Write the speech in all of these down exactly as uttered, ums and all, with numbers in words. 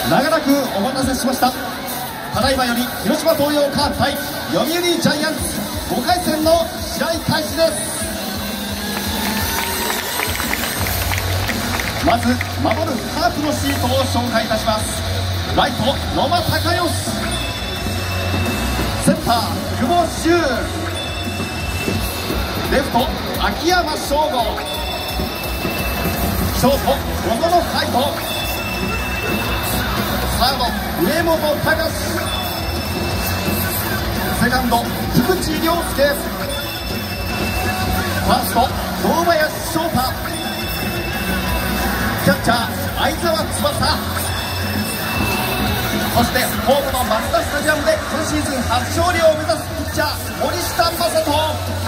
長らくお待たせしました。ただいまより広島東洋カープ対読売ジャイアンツごかい戦の試合開始です。まず守るカープのシートを紹介いたします。ライト野間隆義、センター久保修、レフト秋山翔吾、ショート小園海斗、サード上本隆、セカンド菊池涼介、ファースト堂林翔太、キャッチャー相澤翼、そしてホームのマツダスタジアムで今シーズン初勝利を目指すピッチャー森下正人。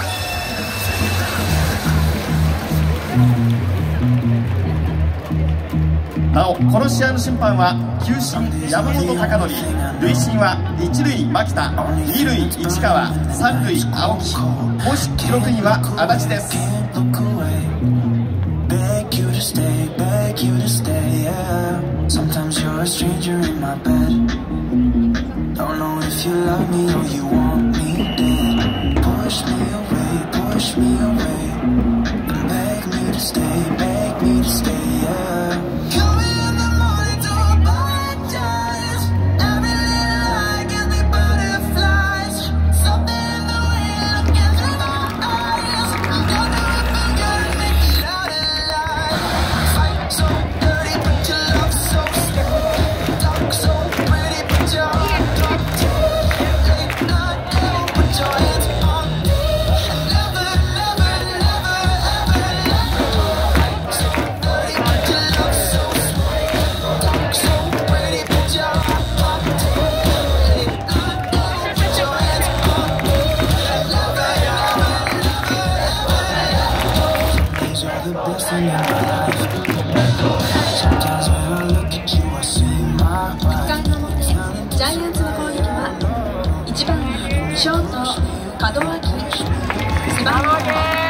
なおこの試合の審判は球審山本貴則、塁審は一塁牧田、二塁市川、三塁青木、公式記録員は足立です。Stay, beg you to stay, yeah. Sometimes you're a stranger in my bed. Don't know if you love me or you want me dead. Push me away, push me away, and beg me to stay, beg me to stay, yeah. Call me in the morning to apologize. Every little lie gives me butterflies. Something in the way you look into my eyes. I'm gonna figure and make it out alive. So dirty, but your love so slow. Talk so pretty, but your heart talk too. Late night devil, put your hands on me. Never, never, never, ever let go. So dirty, but your love so slow. Talk so pretty, but your heart talk too. Late night devil, put your hands on me. Never, never, never, ever let go. These are the best things in my life. ジャイアンツの攻撃は一番ショート門脇、背番号